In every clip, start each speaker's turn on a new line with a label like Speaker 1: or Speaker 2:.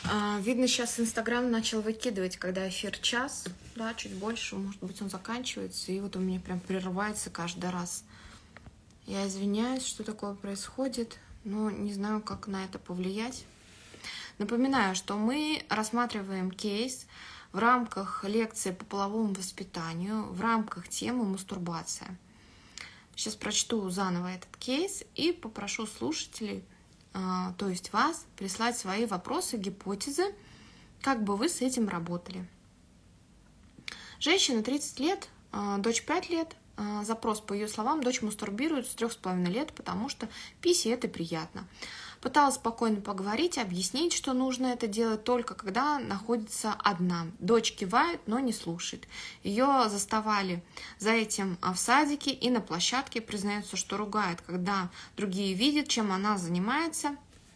Speaker 1: Видно, сейчас Инстаграм начал выкидывать, когда эфир час, да, чуть больше, может быть, он заканчивается, и вот у меня прям прерывается каждый раз. Я извиняюсь, что такое происходит, но не знаю, как на это повлиять. Напоминаю, что мы рассматриваем кейс в рамках лекции по половому воспитанию, в рамках темы мастурбация. Сейчас прочту заново этот кейс и попрошу слушателей, то есть вас, прислать свои вопросы, гипотезы, как бы вы с этим работали. Женщина 30 лет, дочь 5 лет. Запрос, по ее словам, дочь мастурбирует с 3,5 лет, потому что писи это приятно. Пыталась спокойно поговорить, объяснить, что нужно это делать только когда находится одна. Дочь кивает, но не слушает. Ее заставали за этим в садике и на площадке. Признается, что ругает, когда другие видят, чем она занимается.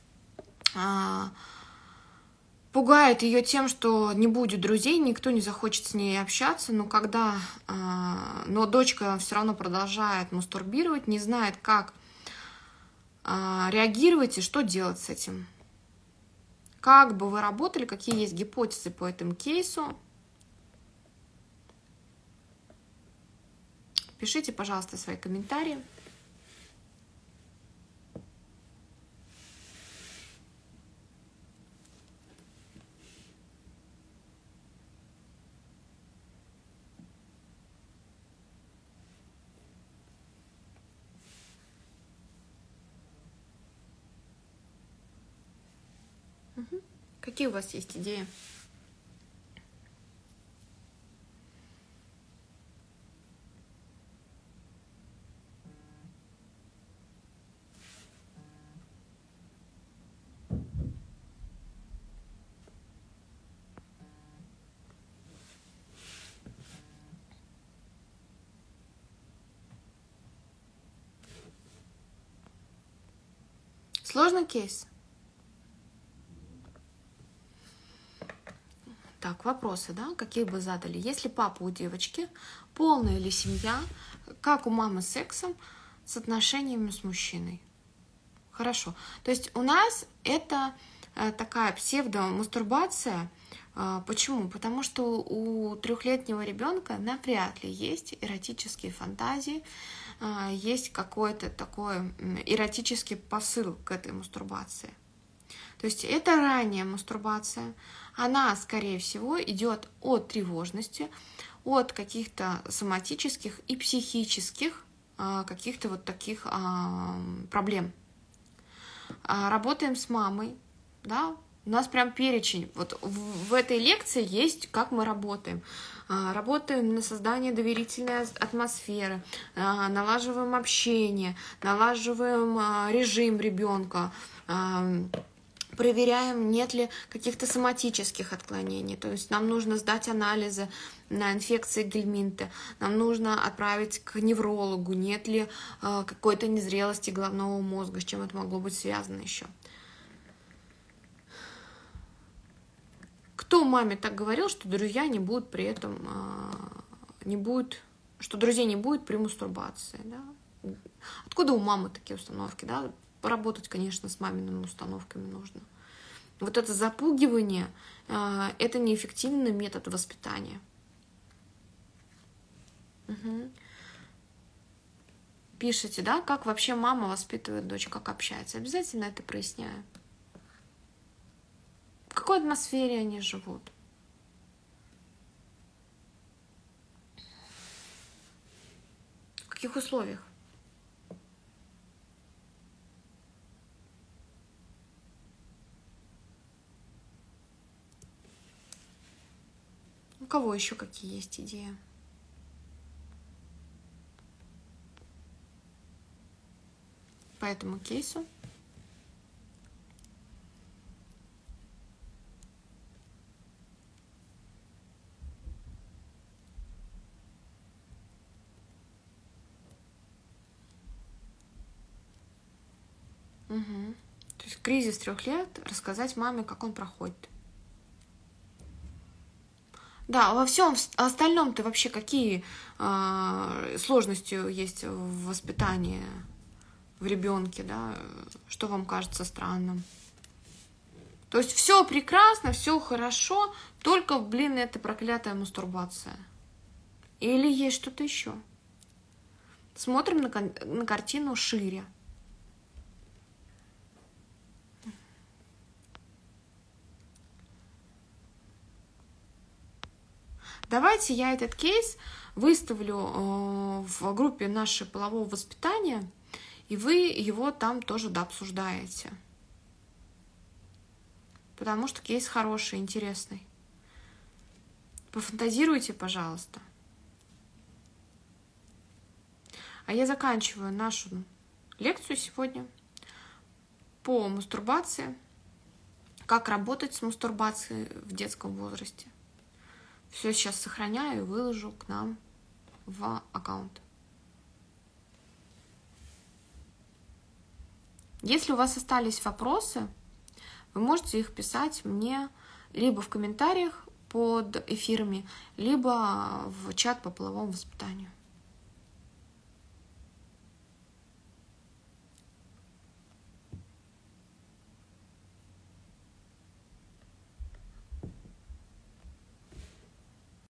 Speaker 1: Пугает ее тем, что не будет друзей, никто не захочет с ней общаться, но дочка все равно продолжает мастурбировать, не знает, как реагировать и что делать с этим. Как бы вы работали, какие есть гипотезы по этому кейсу? Пишите, пожалуйста, свои комментарии. Какие у вас есть идеи? Сложный кейс? Так, вопросы, да? Какие бы задали? Если папа у девочки, полная ли семья, как у мамы с сексом, с отношениями с мужчиной? Хорошо. То есть у нас это такая псевдомастурбация. Почему? Потому что у 3-летнего ребенка навряд ли есть эротические фантазии, есть какой-то такой эротический посыл к этой мастурбации. То есть это ранняя мастурбация, она, скорее всего, идет от тревожности, от каких-то соматических и психических каких-то вот таких проблем. Работаем с мамой, да, у нас прям перечень. Вот в этой лекции есть, как мы работаем. Работаем на создание доверительной атмосферы, налаживаем общение, налаживаем режим ребенка, проверяем, нет ли каких-то соматических отклонений. То есть нам нужно сдать анализы на инфекции гельминта, нам нужно отправить к неврологу, нет ли какой-то незрелости головного мозга, с чем это могло быть связано еще. Кто маме так говорил, что друзья не будут при этом, что друзей не будет при мастурбации, да? Откуда у мамы такие установки, да? Поработать, конечно, с мамиными установками нужно. Вот это запугивание – это неэффективный метод воспитания. Угу. Пишите, да, как вообще мама воспитывает дочь, как общается. Обязательно это проясняю. В какой атмосфере они живут? В каких условиях? У кого еще какие есть идеи? По этому кейсу. Угу. То есть кризис 3 лет, рассказать маме, как он проходит. Да, во всем остальном-то вообще какие сложности есть в воспитании в ребенке, да? Что вам кажется странным? То есть все прекрасно, все хорошо, только, блин, это проклятая мастурбация. Или есть что-то еще? Смотрим на картину шире. Давайте я этот кейс выставлю в группе нашей полового воспитания, и вы его там тоже дообсуждаете. Потому что кейс хороший, интересный. Пофантазируйте, пожалуйста. А я заканчиваю нашу лекцию сегодня по мастурбации. Как работать с мастурбацией в детском возрасте. Все сейчас сохраняю и выложу к нам в аккаунт. Если у вас остались вопросы, вы можете их писать мне либо в комментариях под эфирами, либо в чат по половому воспитанию.